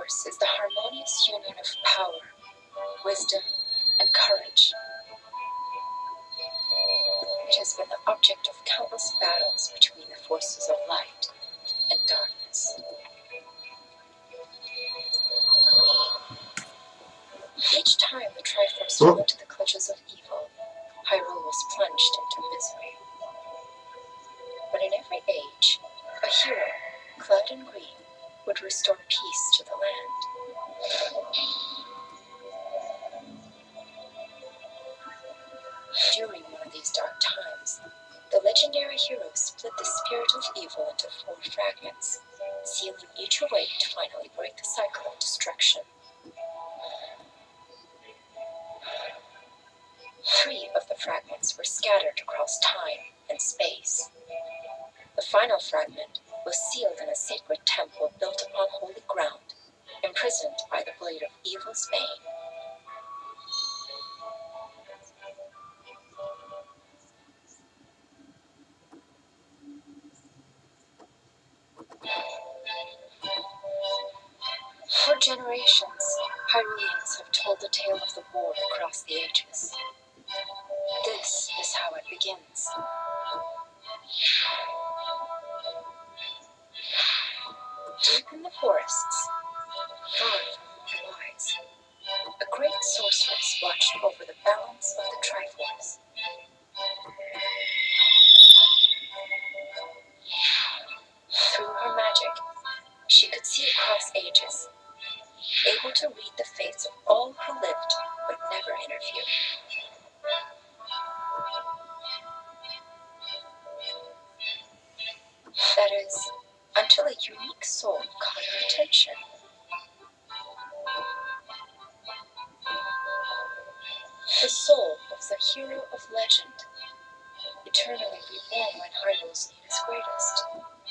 Triforce is the harmonious union of power, wisdom, and courage. It has been the object of countless battles between the forces of light and darkness. Each time the Triforce fell into the clutches of evil, Hyrule was plunged into misery. But in every age, a hero, clad in green, would restore peace to the land. During one of these dark times, the legendary hero split the spirit of evil into 4 fragments, sealing each away to finally break the cycle of destruction. 3 of the fragments were scattered across time and space. The final fragment was sealed in a sacred temple built upon holy ground, imprisoned by the blade of evil's bane. For generations, Hyruleans have told the tale of the war across the ages. This is how it begins. Deep in the forests, far from the wise, a great sorceress watched over the balance of the Triforce. Through her magic, she could see across ages, able to read the fates of all who lived but never interviewed. That is, until a unique soul caught her attention. The soul of the hero of legend, eternally reborn when Hyrule's need is greatest.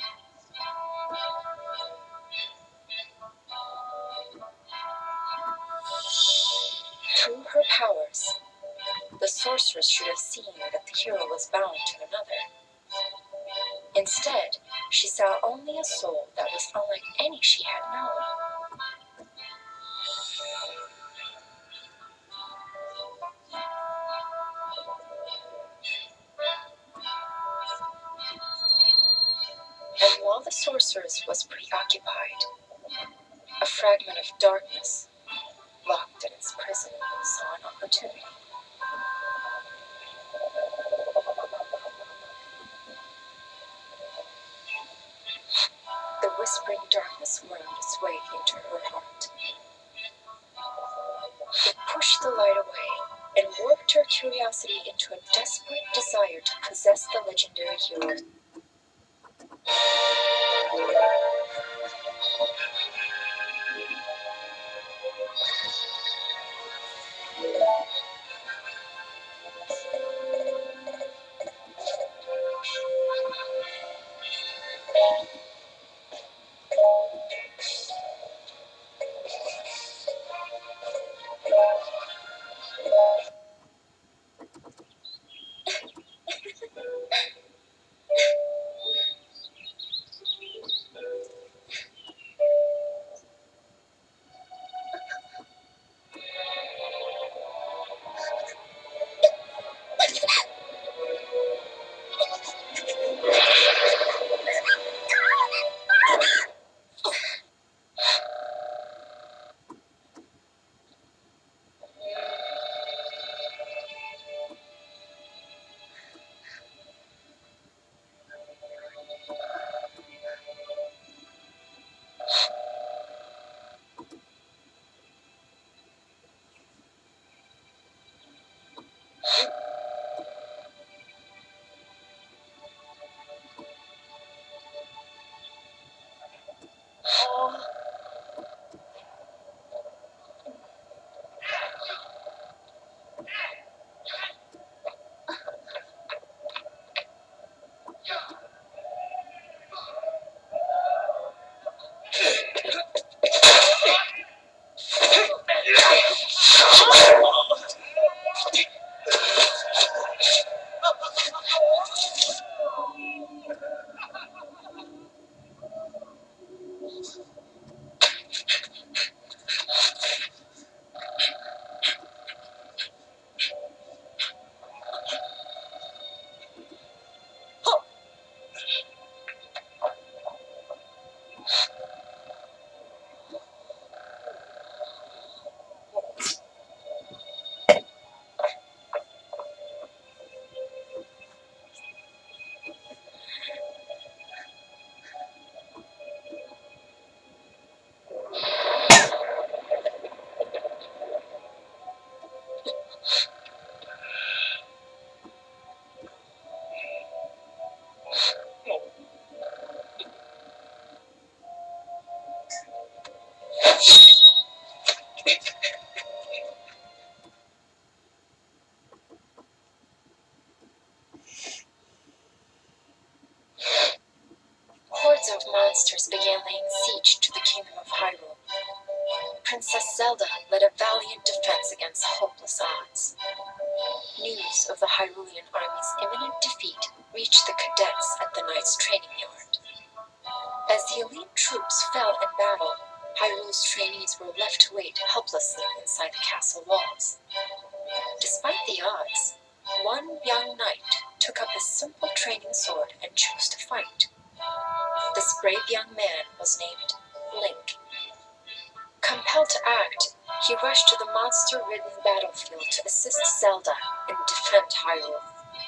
Through her powers, the sorceress should have seen that the hero was bound to another. Instead, she saw only a soul that was unlike any she had known. And while the sorceress was preoccupied, a fragment of darkness, locked in its prison, saw an opportunity. The whispering darkness wormed its way into her heart. It pushed the light away and warped her curiosity into a desperate desire to possess the legendary hero. Princess Zelda led a valiant defense against hopeless odds. News of the Hyrulean army's imminent defeat reached the cadets at the knight's training yard. As the elite troops fell in battle, Hyrule's trainees were left to wait helplessly inside the castle walls. Despite the odds, one young knight took up a simple training sword and chose to fight. This brave young man was named Link. Compelled to act, he rushed to the monster-ridden battlefield to assist Zelda and defend Hyrule.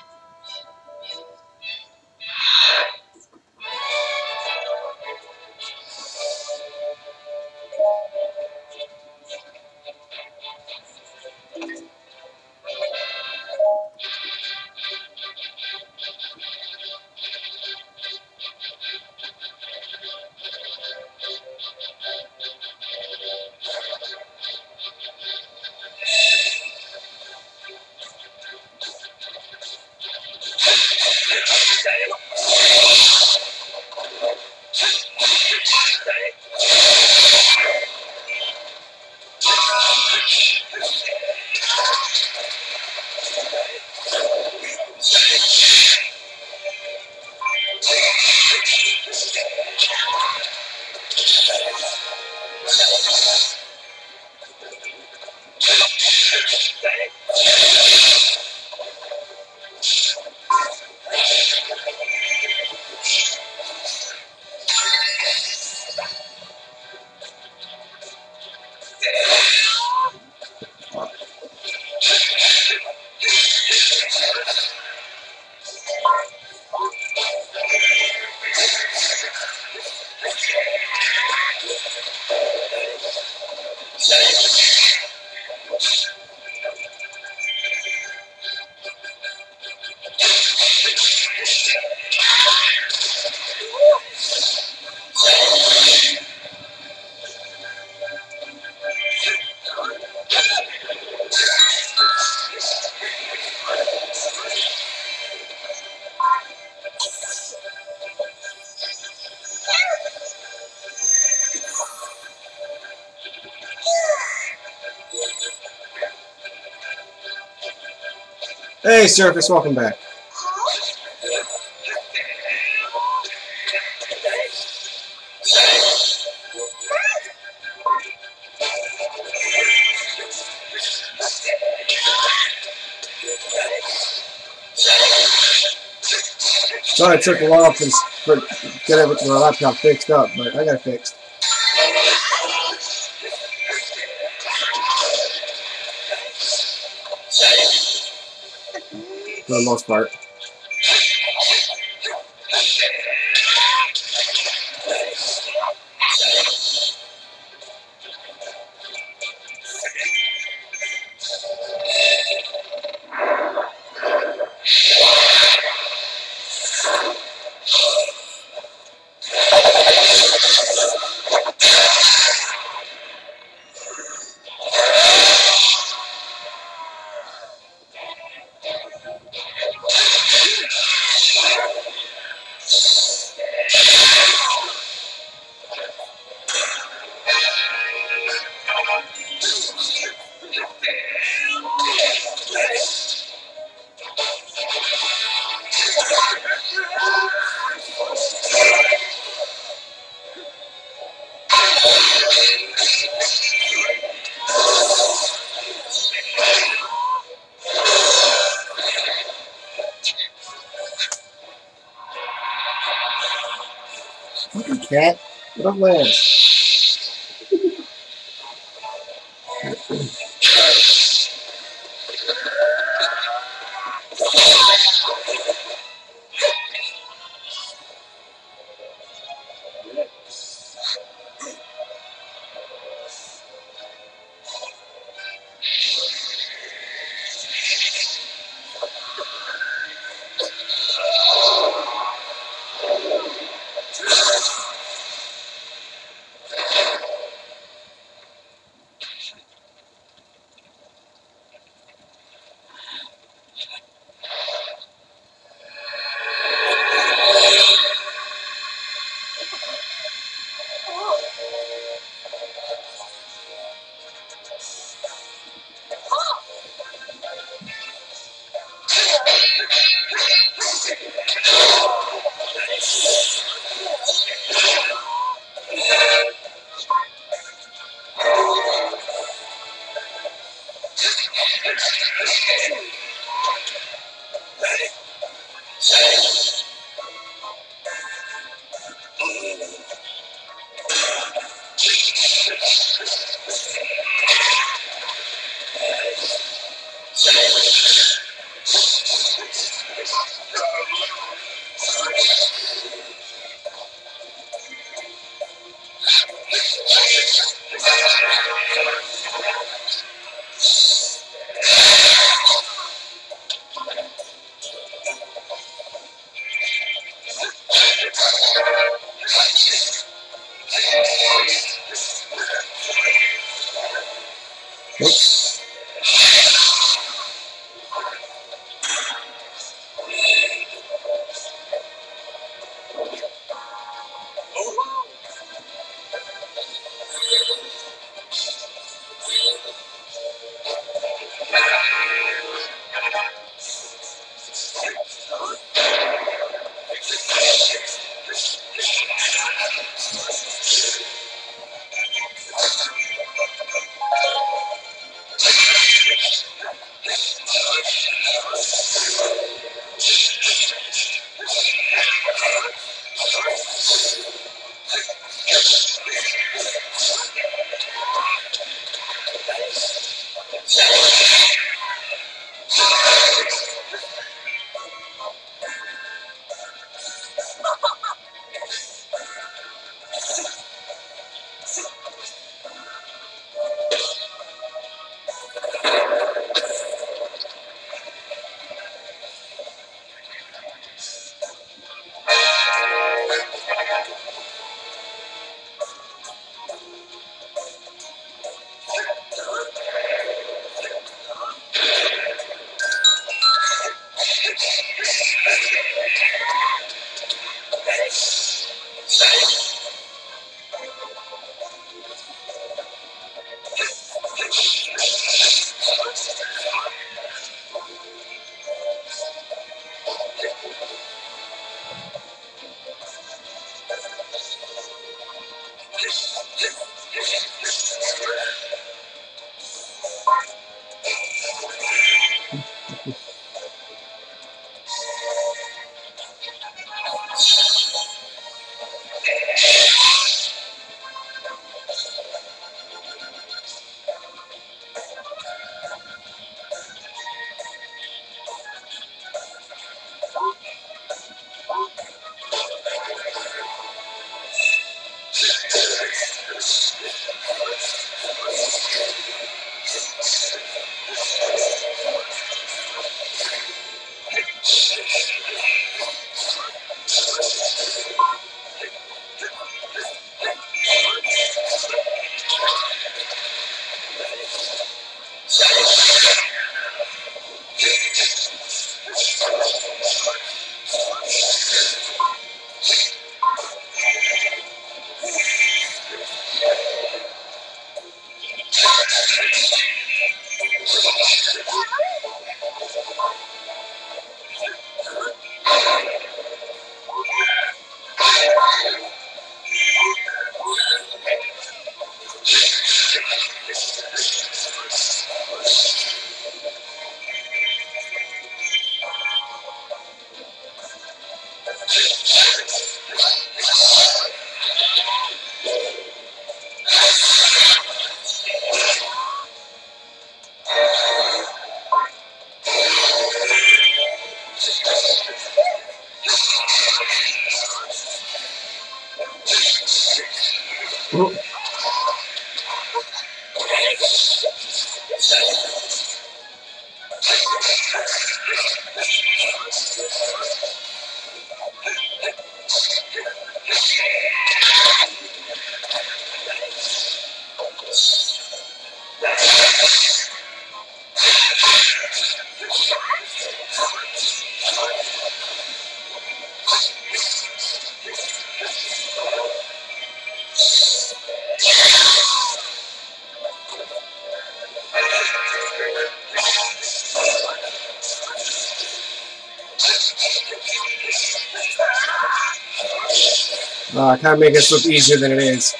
Hey, Surface, welcome back. Sorry it took a while to get everything my laptop fixed up, but I got it fixed. For the most part. Fucking cat. Get off my ass. I kind of make this look easier than it is.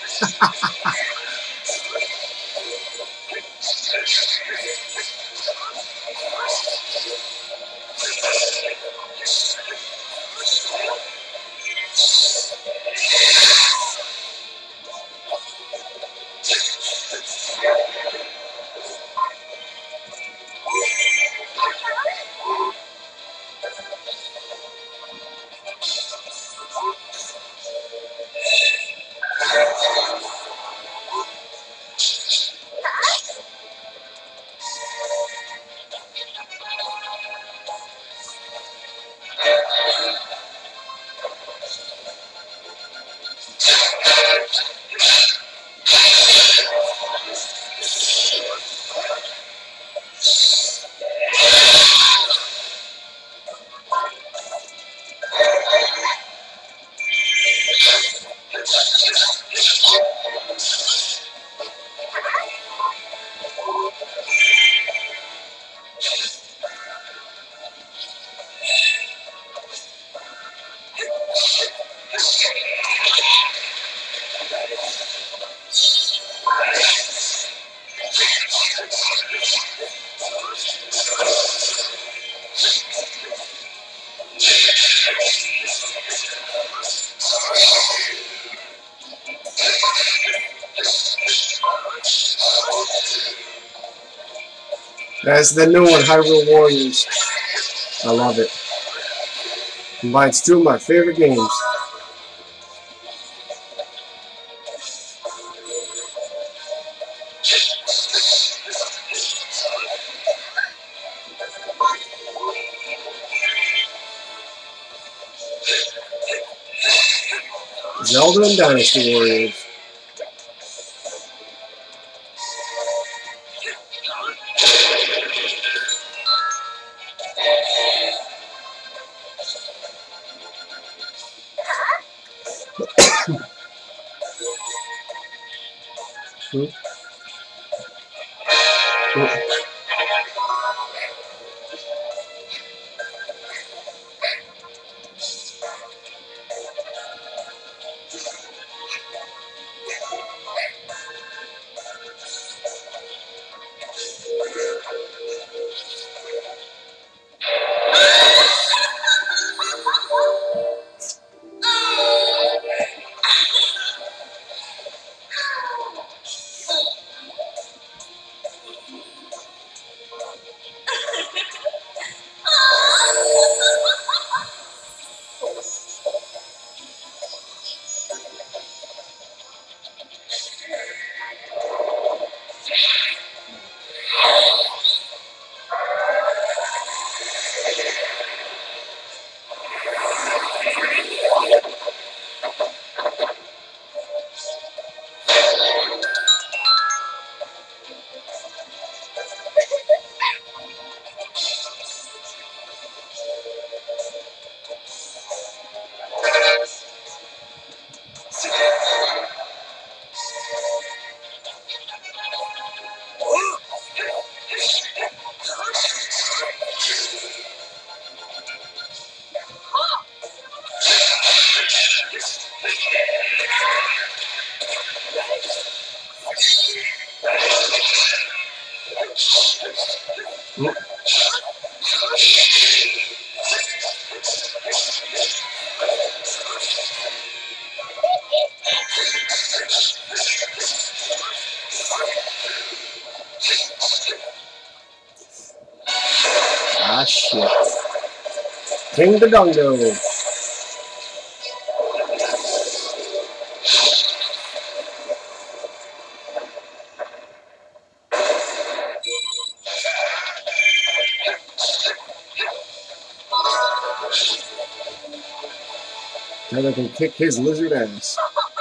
That's the new one, Hyrule Warriors. I love it. Combines two of my favorite games. Zelda and Dynasty Warriors. Ah, shit. King the Dongo. Now I can kick his lizard ass.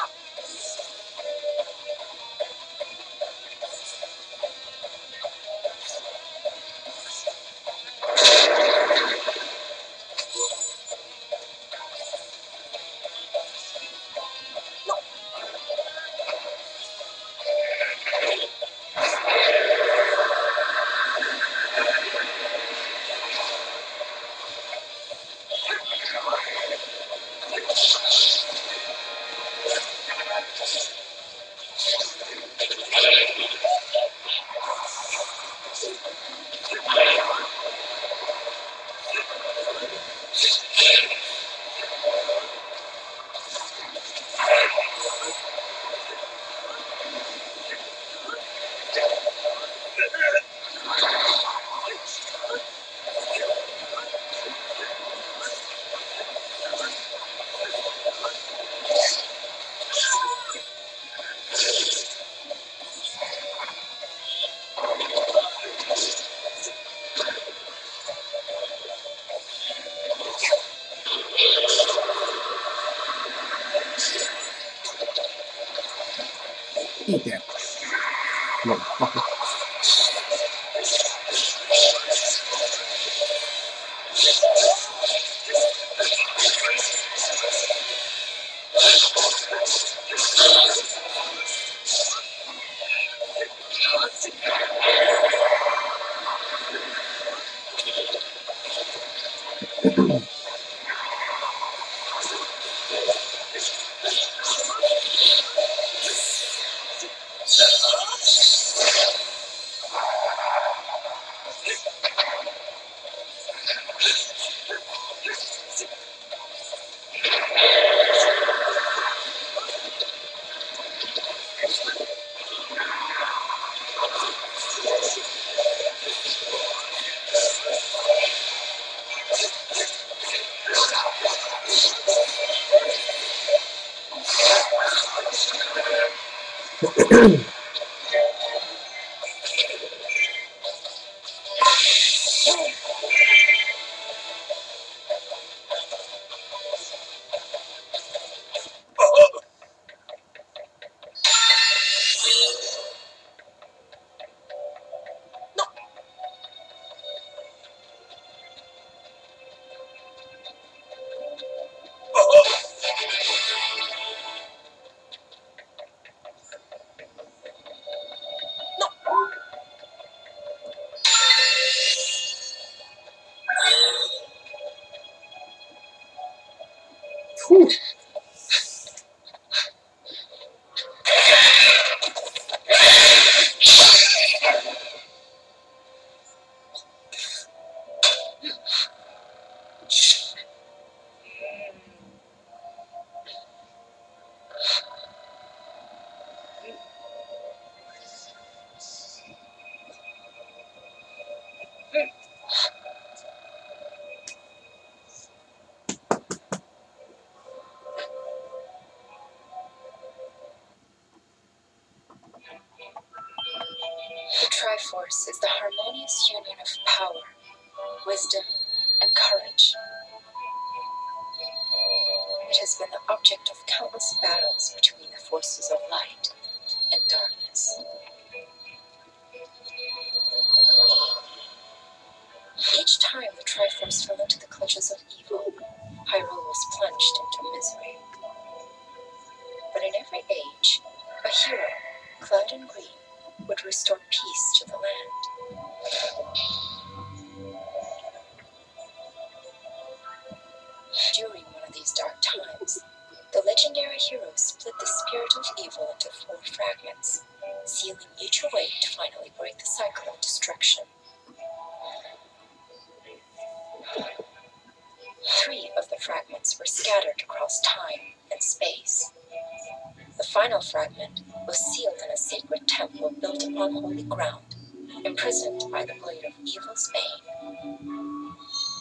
Eat that. Motherfucker. Whew. The Triforce is the harmonious union of power, wisdom, and courage. It has been the object of countless battles between the forces of light and darkness. Each time the Triforce fell into the clutches of evil, Hyrule was plunged into misery. But in every age, a hero, clad in green, would restore peace to the land. During one of these dark times, the legendary hero split the spirit of evil into 4 fragments, sealing each away to finally break the cycle of destruction. 3 of the fragments were scattered across time and space. The final fragment was sealed in a sacred temple built upon holy ground, imprisoned by the blade of evil's bane.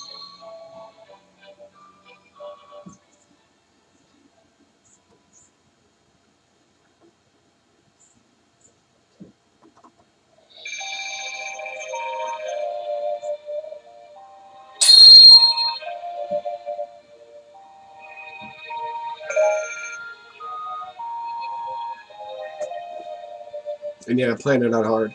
And yeah, playing it out hard.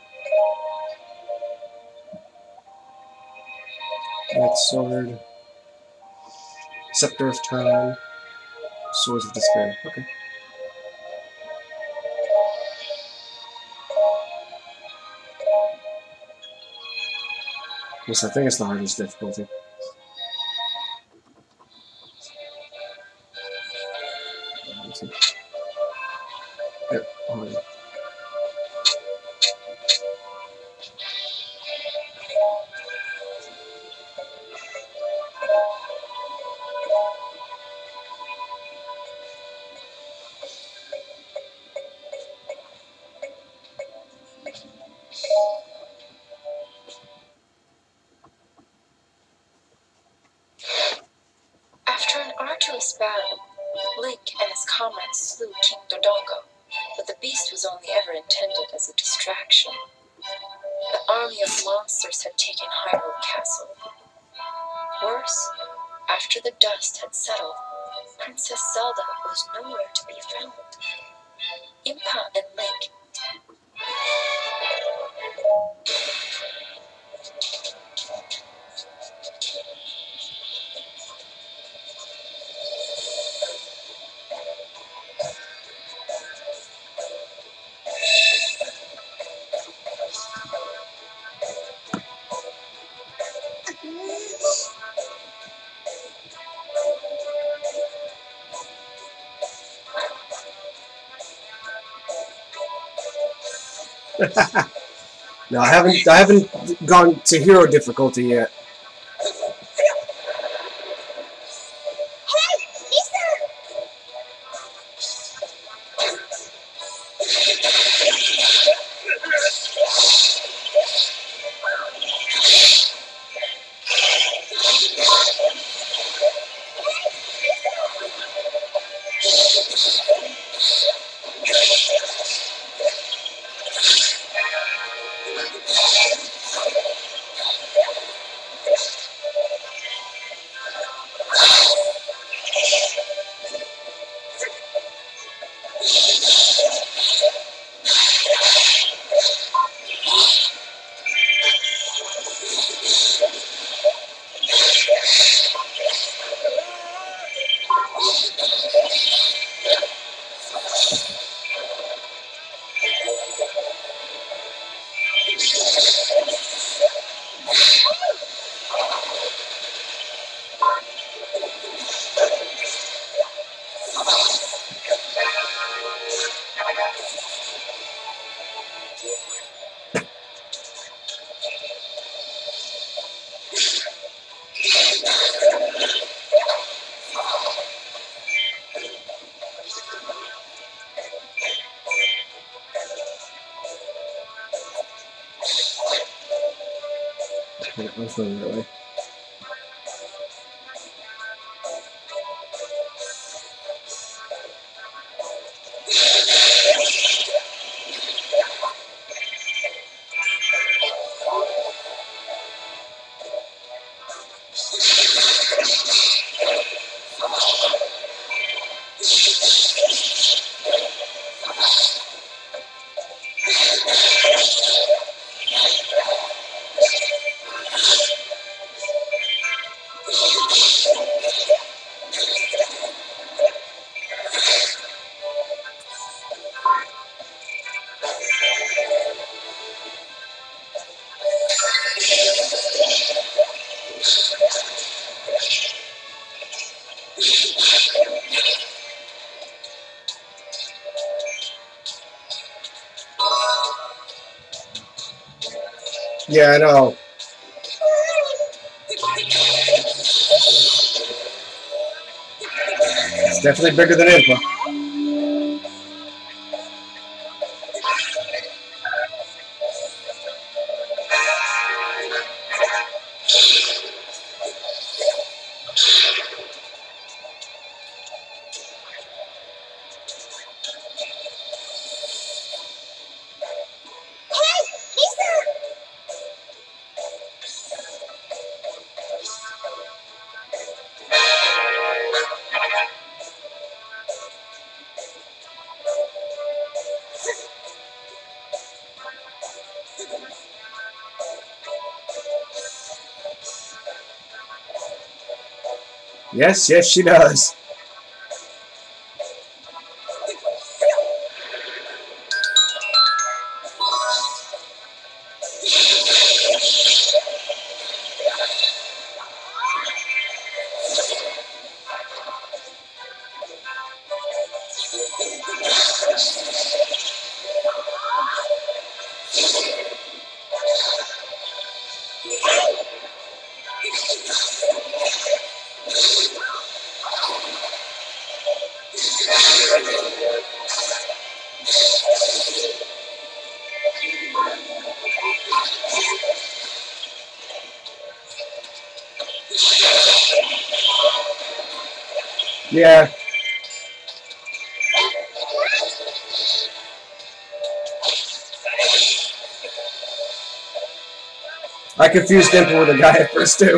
That sword. Scepter of Time. Swords of Despair. Okay. Yes, I think it's the hardest difficulty. Yep, hard. After an arduous battle, Link and his comrades slew King Dodongo, but the beast was only ever intended as a distraction. The army of monsters had taken Hyrule Castle. Worse, after the dust had settled, Princess Zelda was nowhere to be found. Impa and Link No, I haven't gone to hero difficulty yet. Yeah, I'm going that way. Yeah, I know. It's definitely bigger than Impa. Yes, yes, she does. Yeah. I confused Impa with a guy at first, too.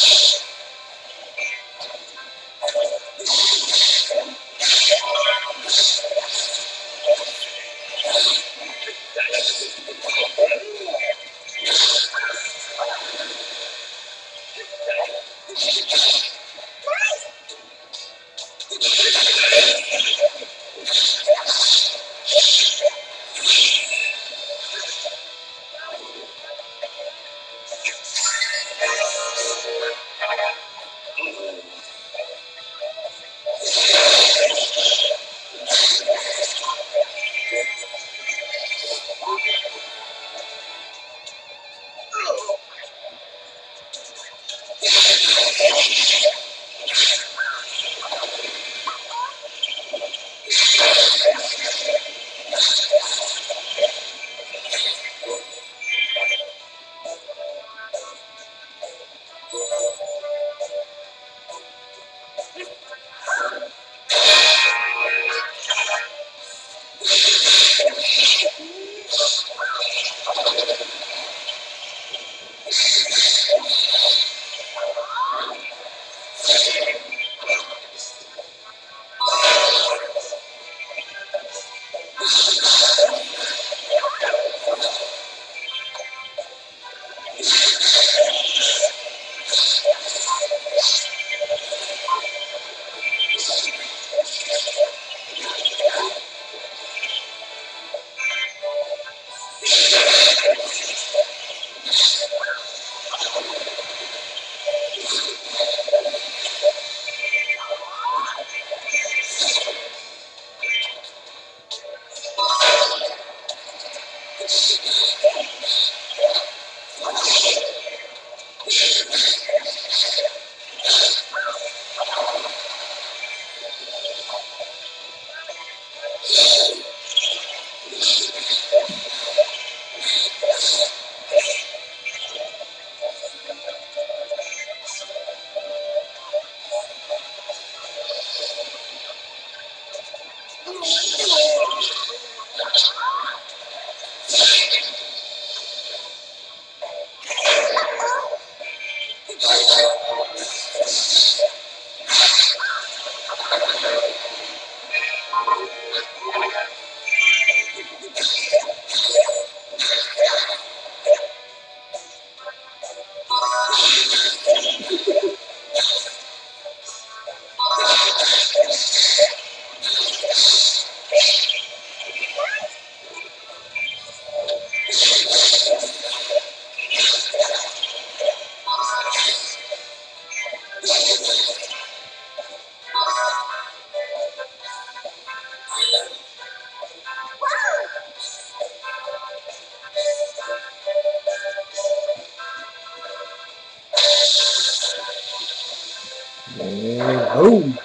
Boom.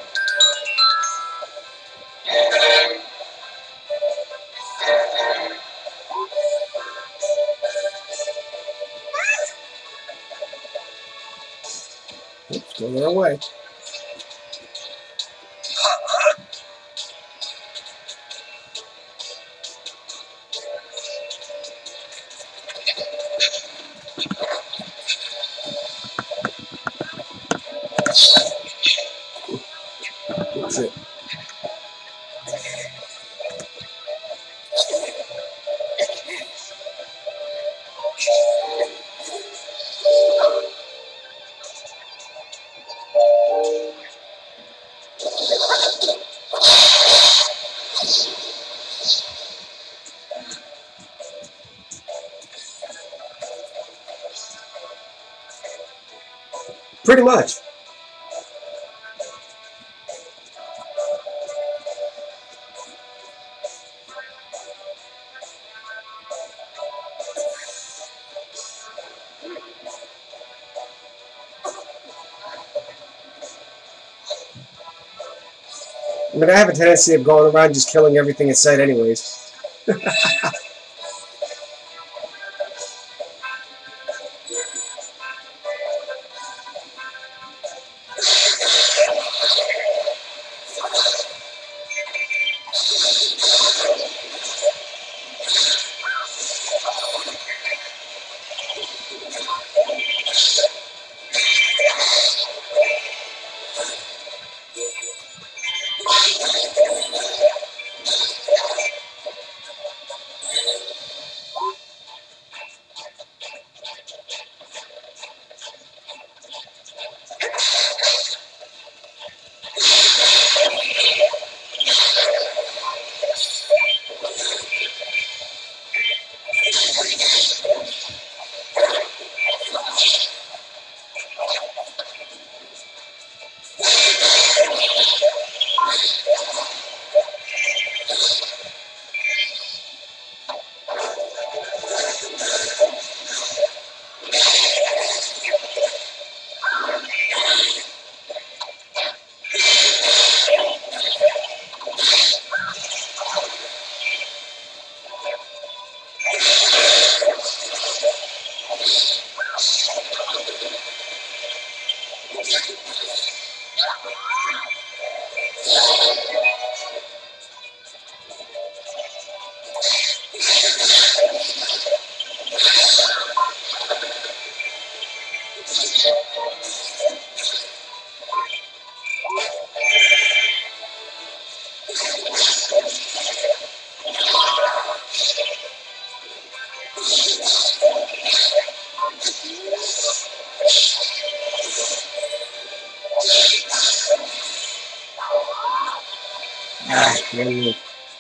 Oops, go the wrong way. That's it. Pretty much. I mean, I have a tendency of going around just killing everything in sight anyways. Really.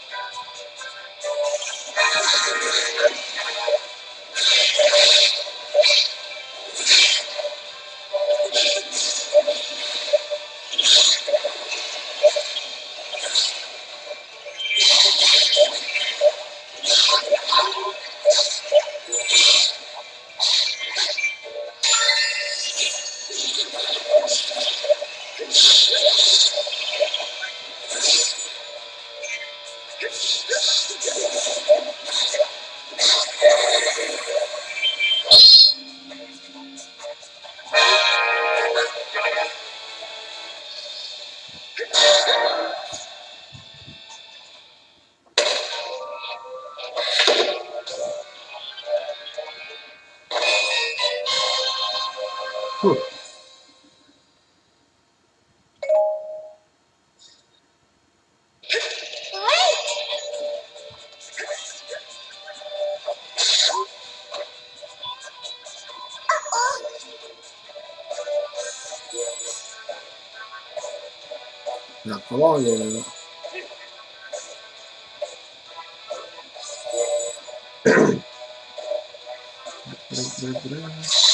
Not for long, you know.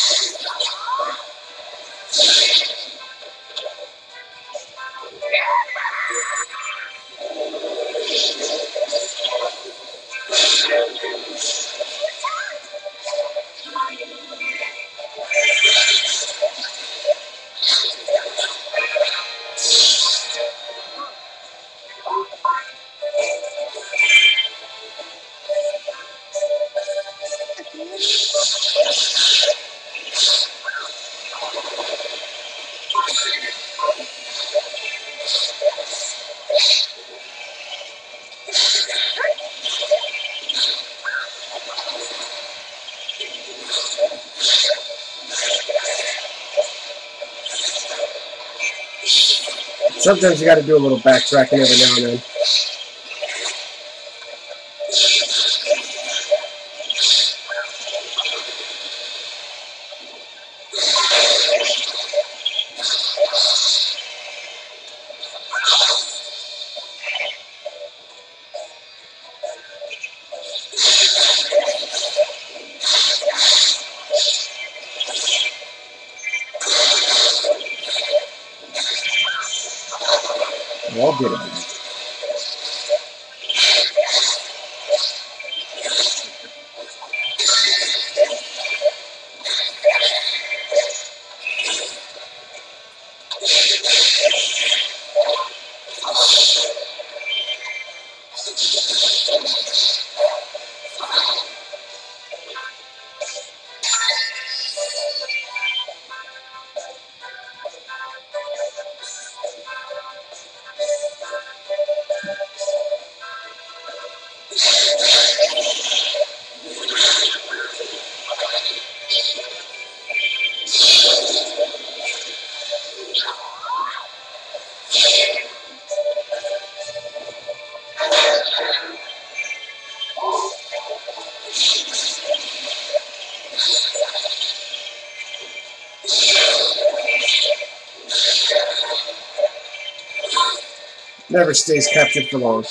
Sometimes you got to do a little backtracking every now and then. I'll get it. Never stays captured for long.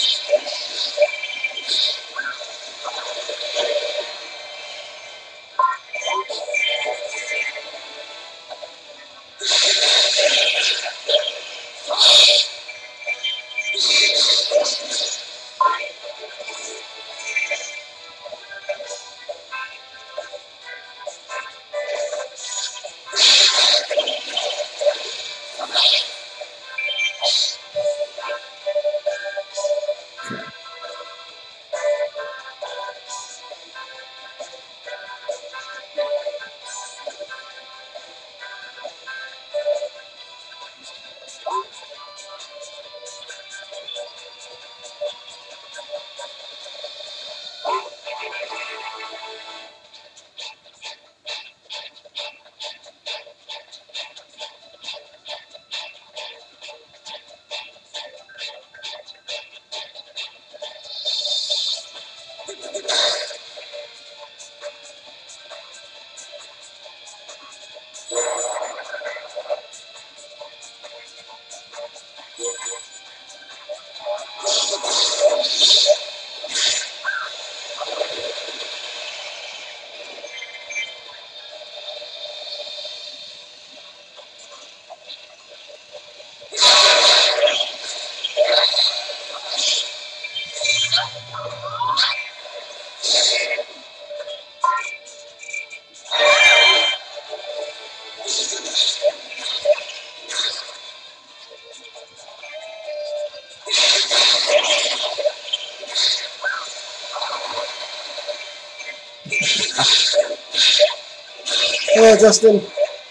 Hello, Justin.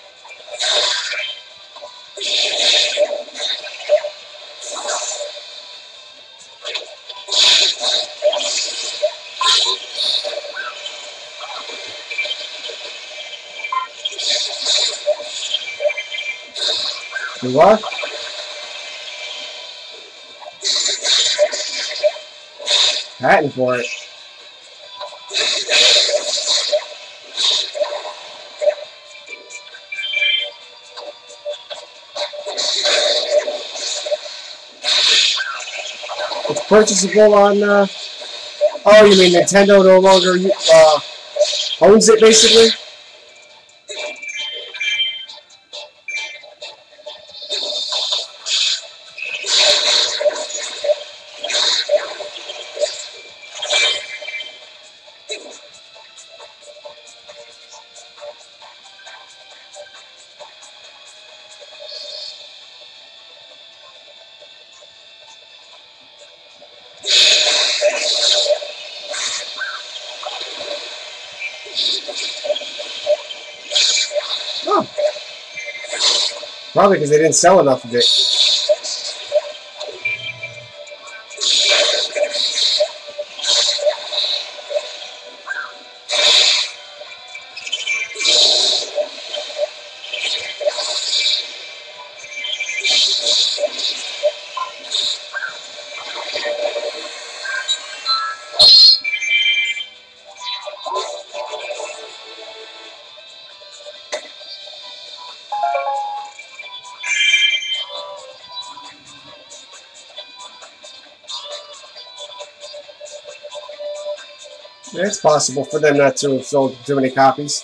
You are? Hatting for it. It's purchasable on, oh, you mean Nintendo no longer, owns it, basically? Oh. Probably because they didn't sell enough of it. It's possible for them not to have sold too many copies.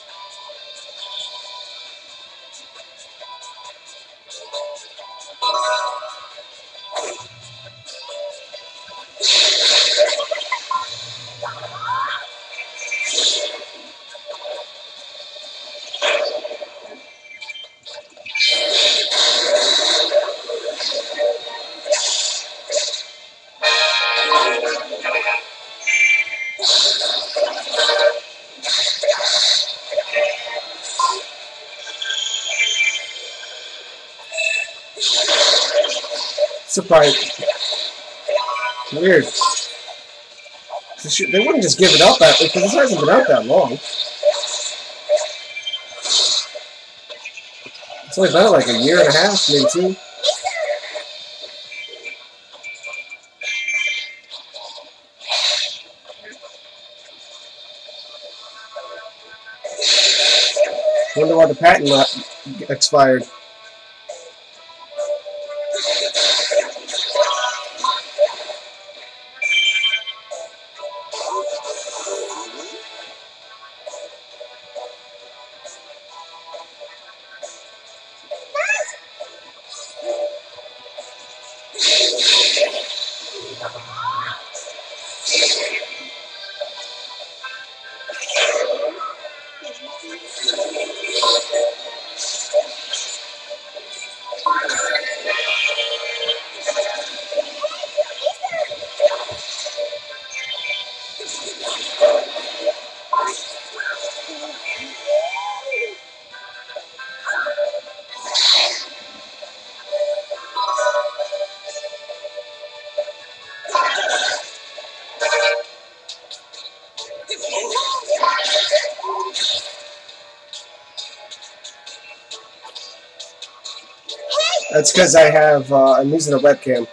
Surprised. Weird. They wouldn't just give it up because this hasn't been out that long. It's only been out like a year and a half, maybe two. Wonder why the patent expired. That's because I have, I'm using a webcam.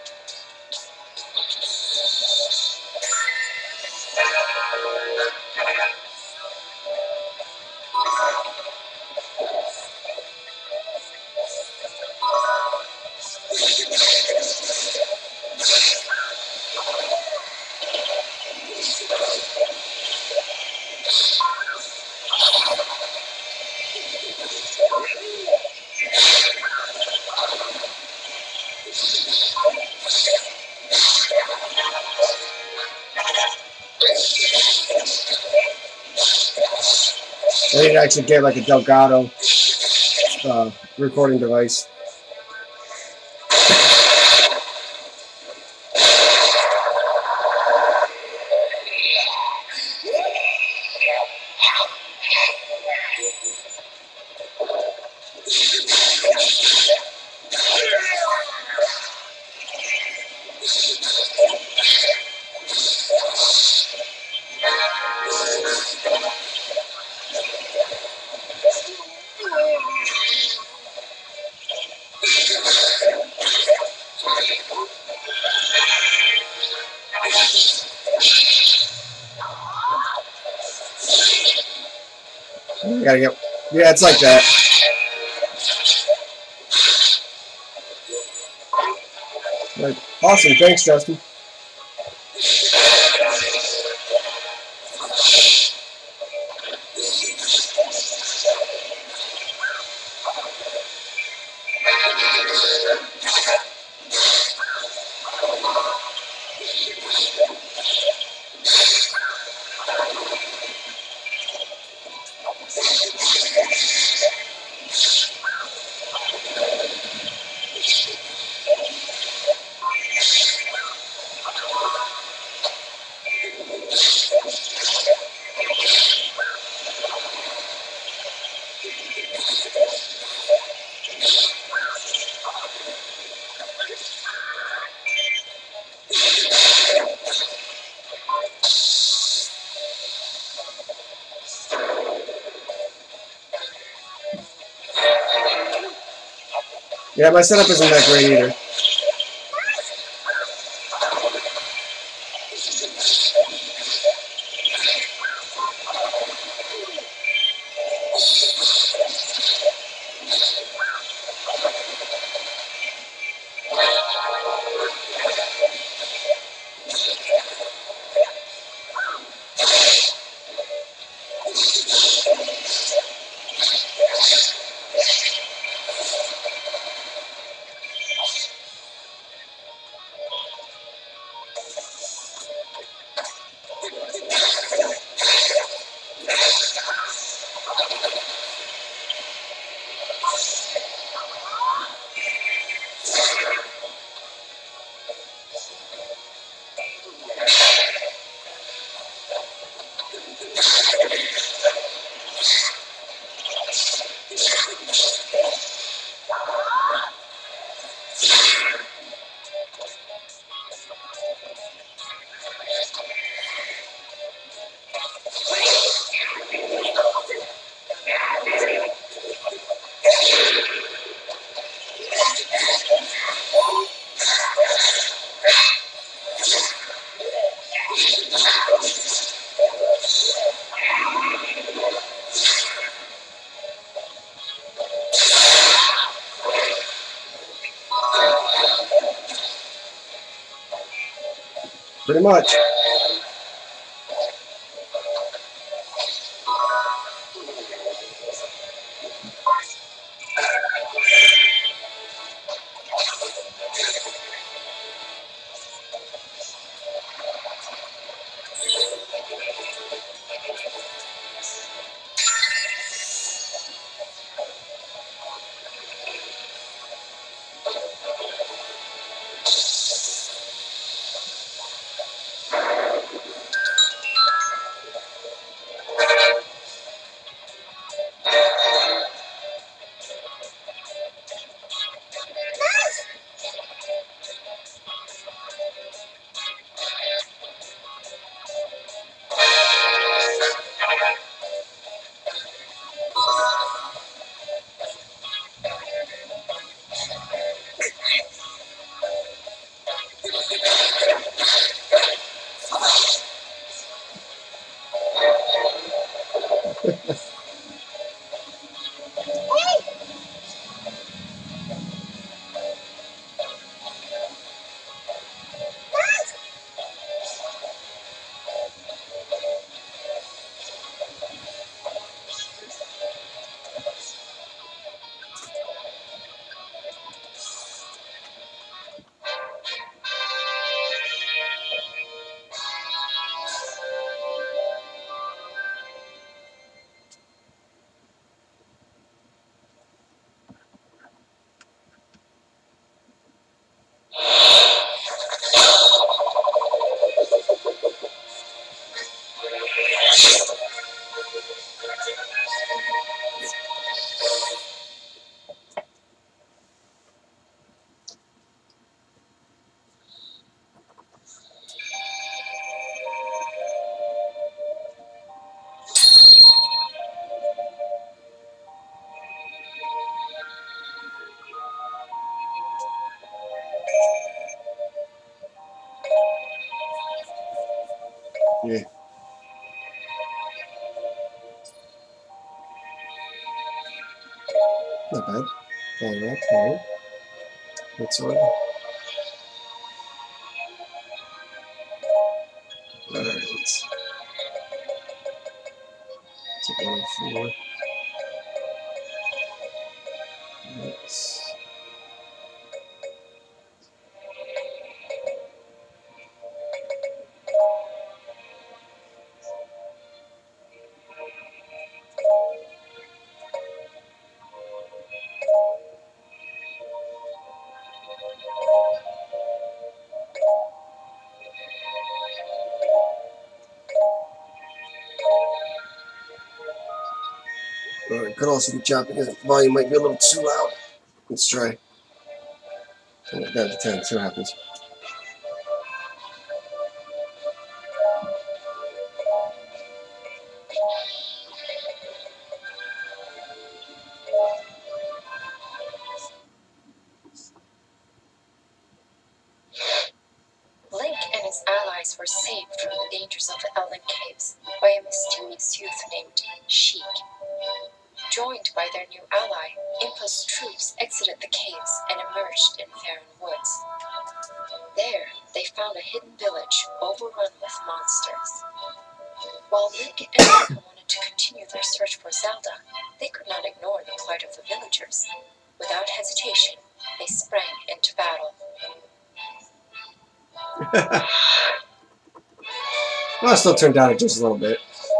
I need to actually get like a Delgado recording device. Gotta get, yeah, it's like that. Like, awesome, thanks, Justin. Yeah, my setup isn't that great either. Pretty much. Yeah. Not bad. Alright, alright. Good sword. Alright, let's take 104. Let's... Alright, could also be choppy because the volume might be a little too loud. Let's try. Turn it down to 10, see what happens. Link and his allies were saved from the dangers of the Elven Caves by a mysterious youth named Sheik. Joined by their new ally, Impa's troops exited the caves and emerged in Faron Woods. There, they found a hidden village overrun with monsters. While Link and Impa wanted to continue their search for Zelda, they could not ignore the plight of the villagers. Without hesitation, they sprang into battle. Well, I still turned down it just a little bit.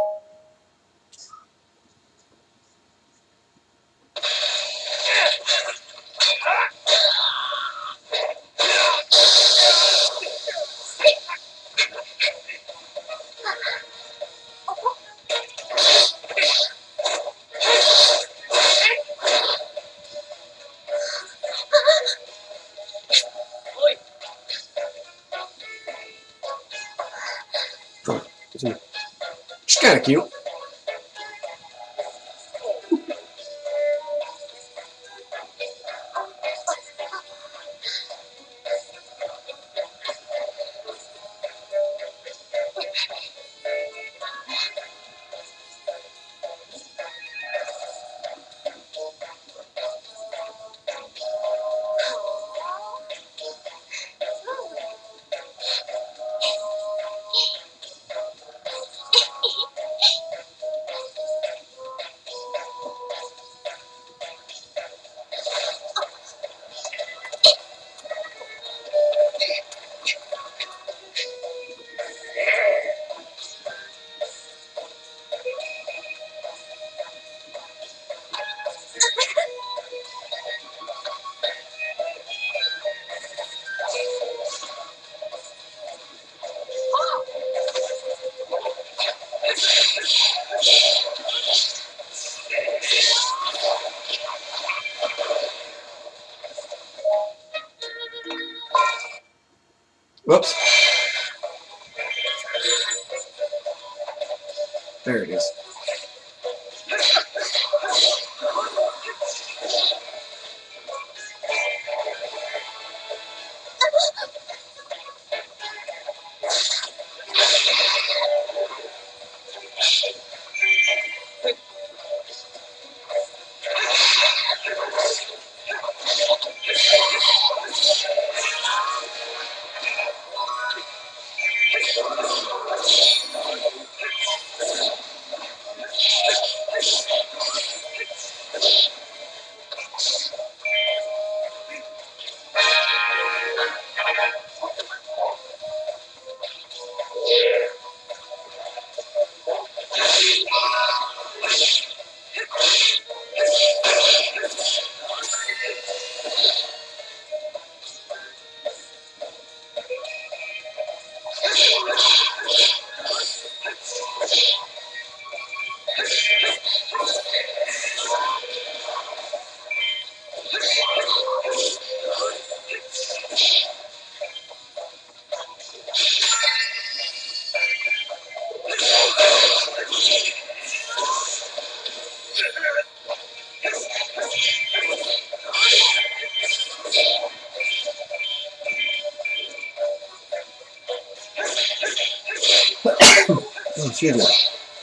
She's kind of cute. Whoops. There it is. Oh, excuse me.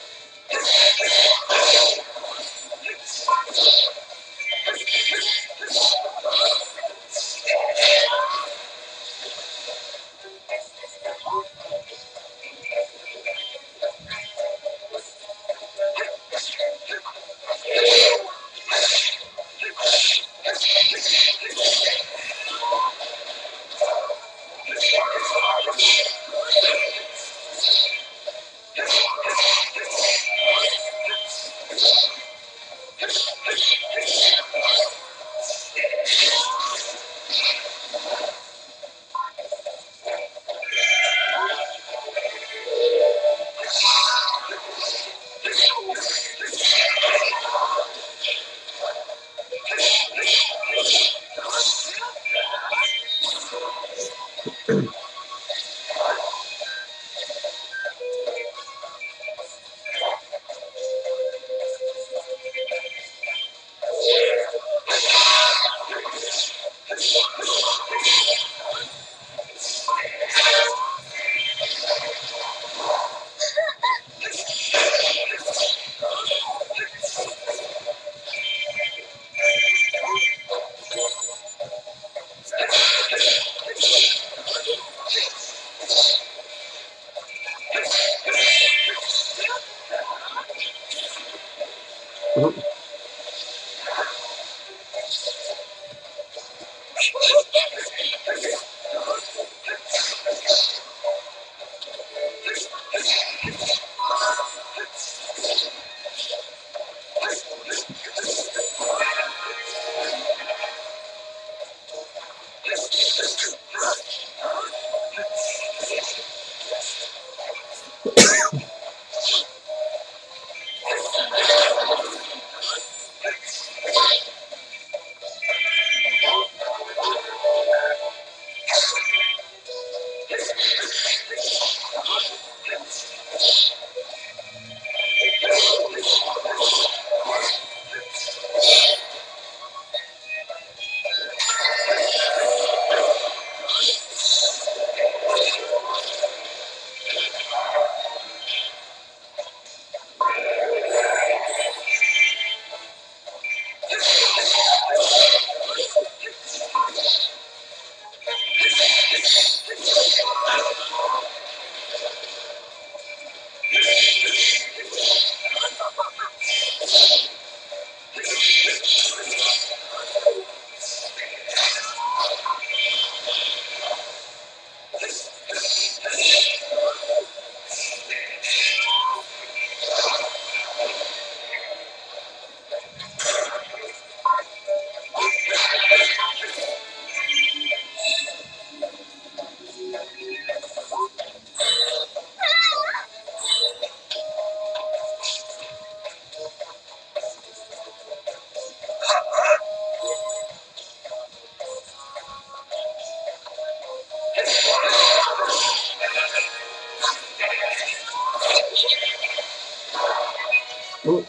Oh.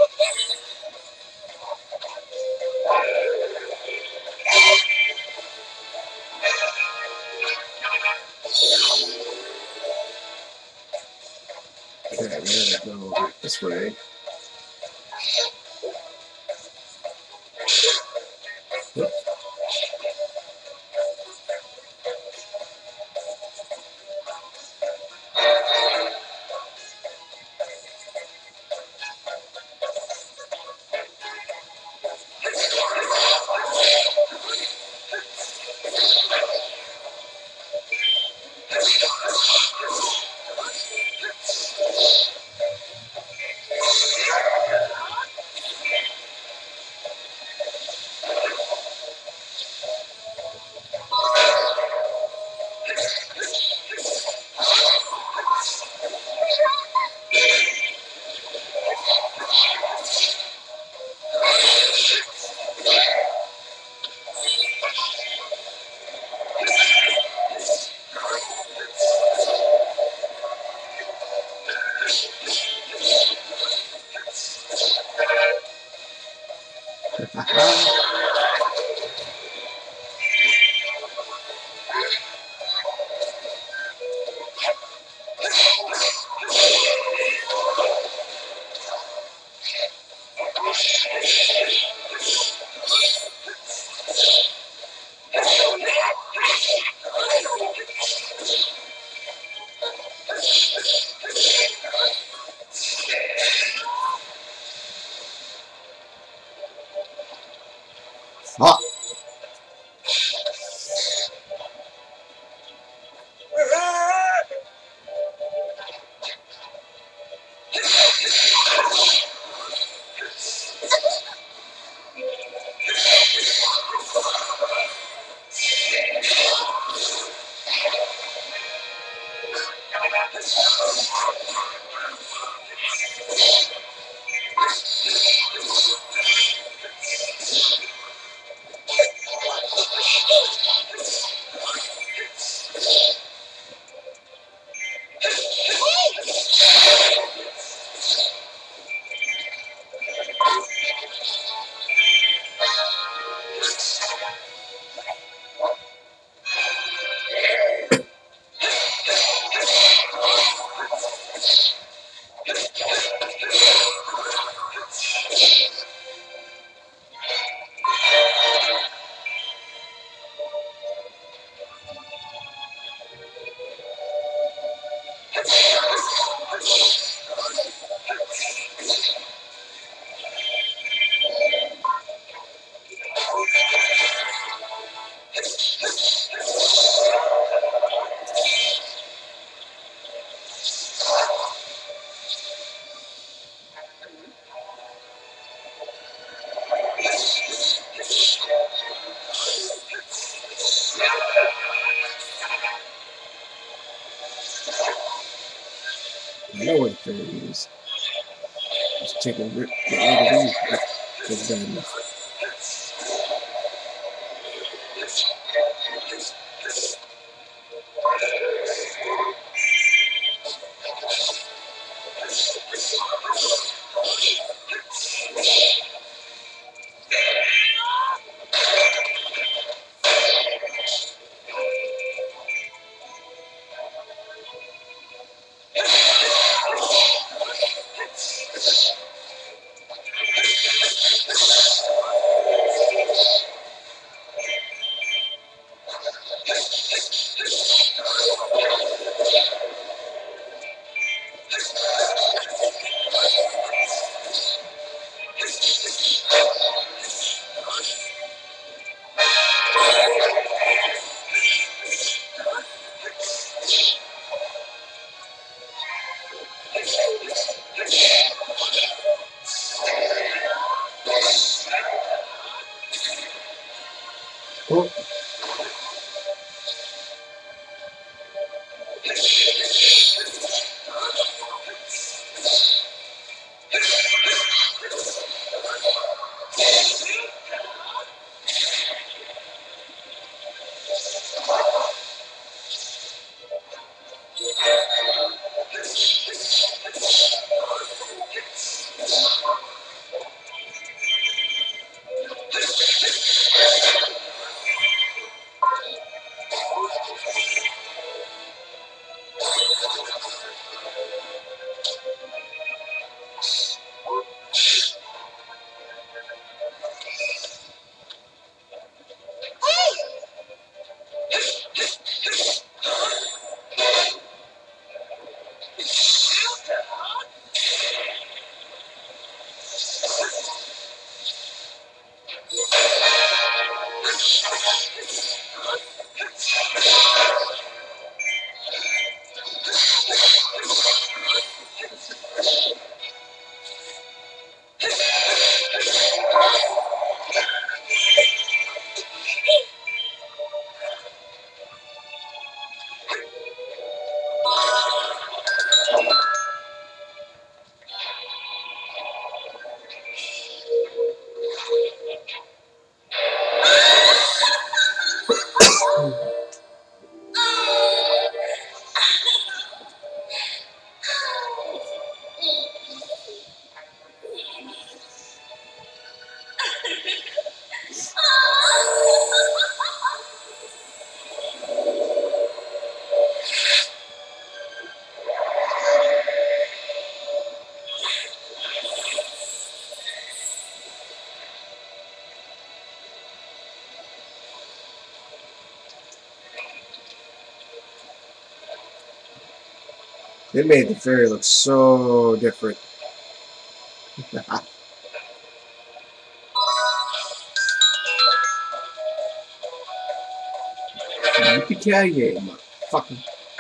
Okay, we gotta go this way. Oops. Fuck. I know what the thing is. Just getting rid of these. That's bad enough. They made the fairy look so different. Yippee-ki-yay, motherfucker.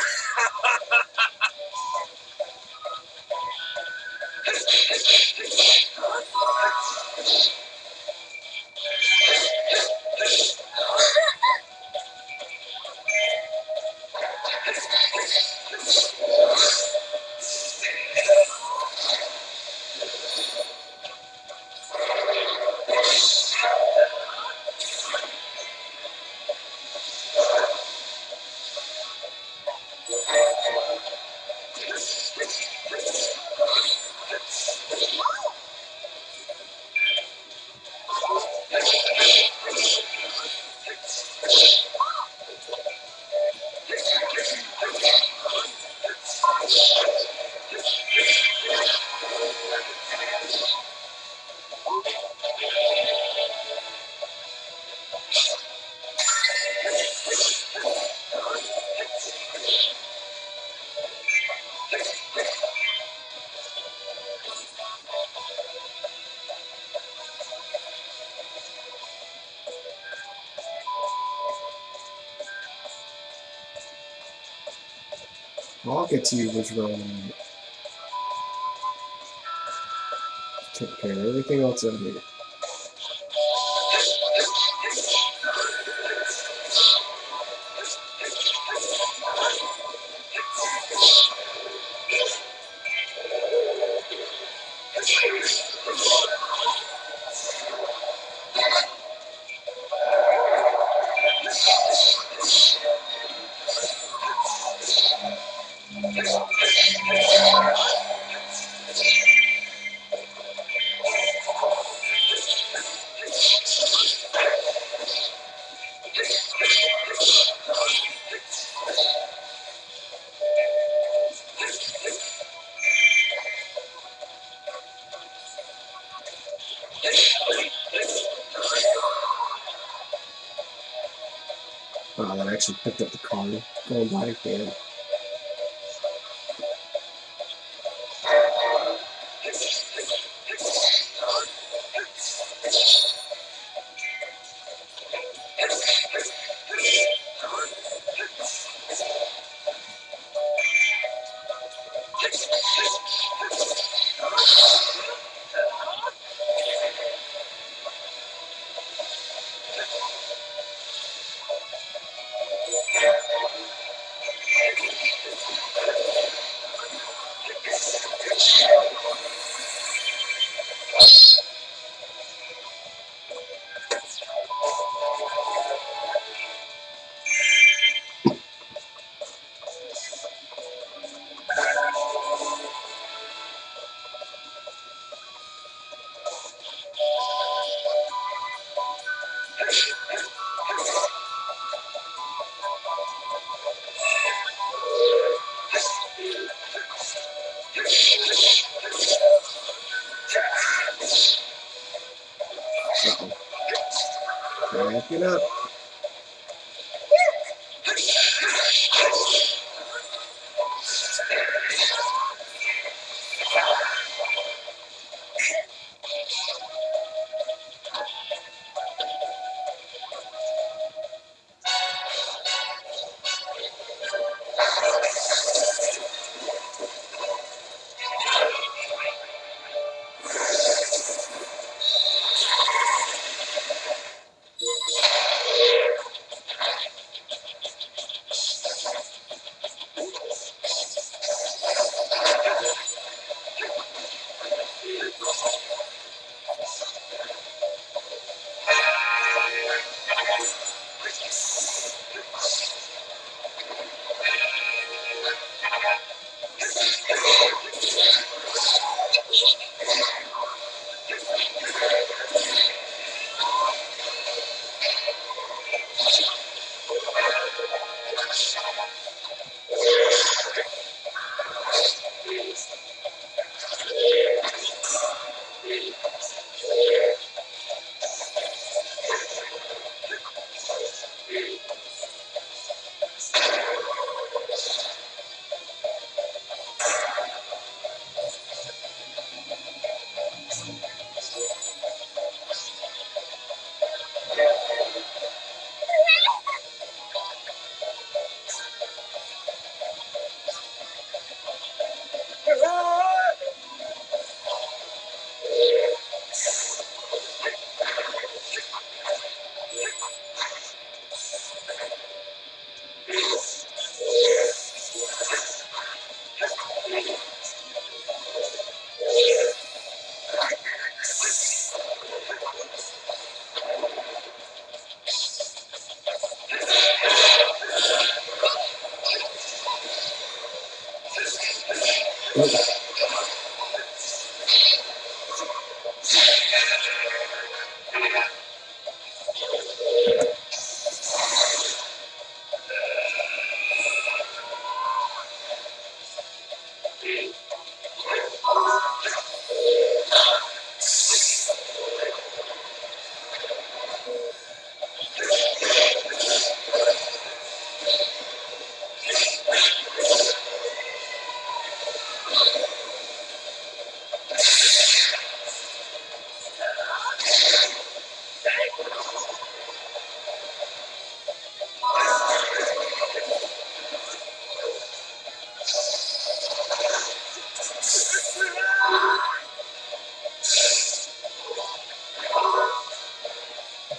I'll get to you what's wrong with me. Take care of everything else out here. Oh, that actually picked up the car. Going by again. Back it up.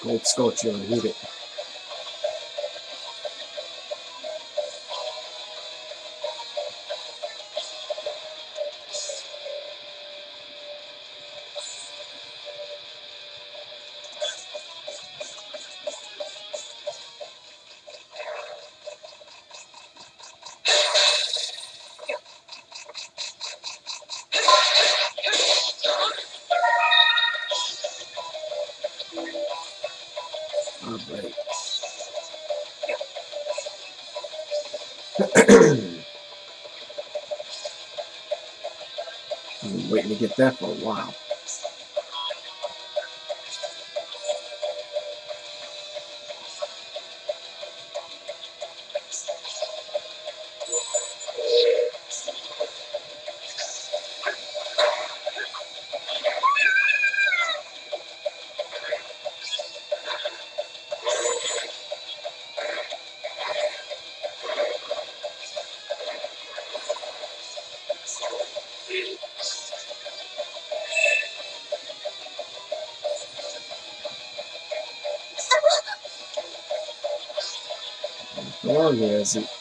Gold sculpture and heat it. Alright. I've been waiting to get that for a while. How long is it?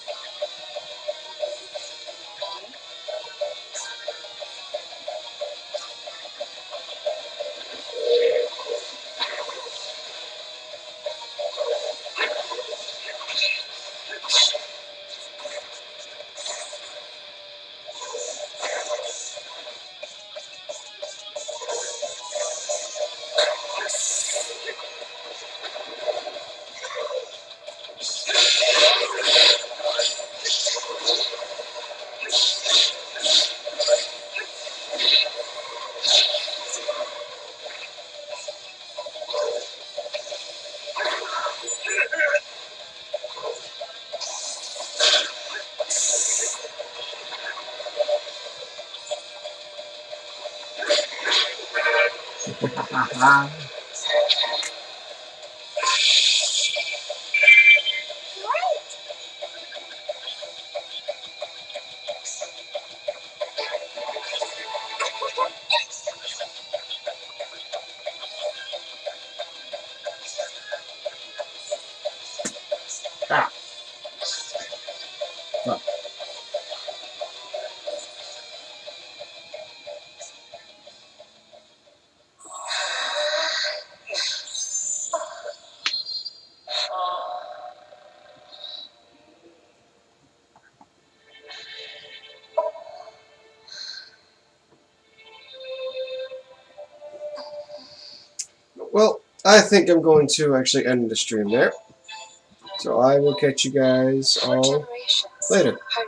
Ah. Fuck. Well, I think I'm going to actually end the stream there. So I will catch you guys all later.